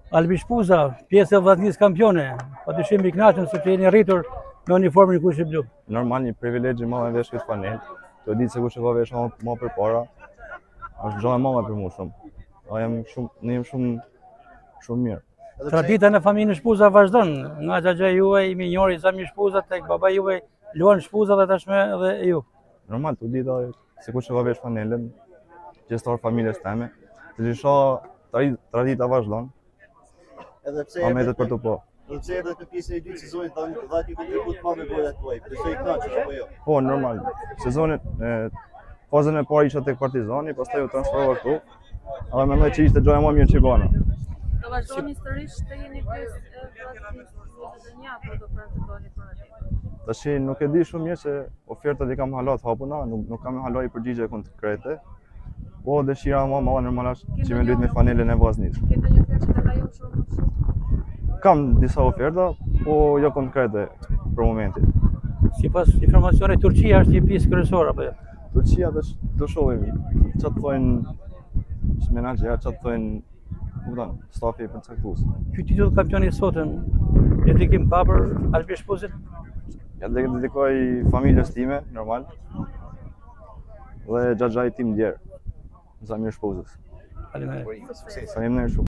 Albi Shpuza, pjesë e vllaznisë kampione. Padyshim i kënaqur sepse jeni rritur me uniformin kushti blu. Normal një privilegj më me vesh këtë fanel. Të ditë se kush e ka vesh më përpara. Është gjë e madhe për mua shumë. Ne jam shumë mirë. Tradita në familjen Shpuza vazhdon. Nga xhaxha juaj i minjori Zamir Shpuza tek baba juaj Luan Shpuza dhe tashmë edhe ju. Normal, të ditë se kush e ka vesh fanelën, pjesëtar familjes time. Të shoh tradita vazhdon. Edhe pse Ametet për të po. Edhe pse erdhët në pjesën e dytë sezonit dha një kontribut pa me golat tuaj. Besoj kënaqesh apo jo? Po, normal. Fazën e parë isha tek Partizani, pastaj u transferova këtu. Edhe mendoj që ishte gjëja më mirë që bëna. Do vazhdoni historisht të jeni pjesë e vllaznisë një apo do pretendoni për atë? Tash nuk e di shumë mirë se ofertat i kam halat hapuna, nuk kam haloj përgjigje konkrete. Po dëshira më e madhe normalisht që me luajt me fanelën e vllaznisë. Ke ndonjë ofertë që ka ju shumë? Kam disa oferta, po jo konkrete për momentin. Sipas informacioneve Turqia është një pjesë kryesore apo jo? Turqia do shohim çfarë thonë menaxher, çfarë thonë stafi i përcaktues. Ky titull kampioni i sotëm dedikim ka për Albi Shpuzën? Ja dedikoj familjes time, normal. Dhe xhaxhait tim djerë, Zamir Shpuzës. Faleminderit. Faleminderit shumë.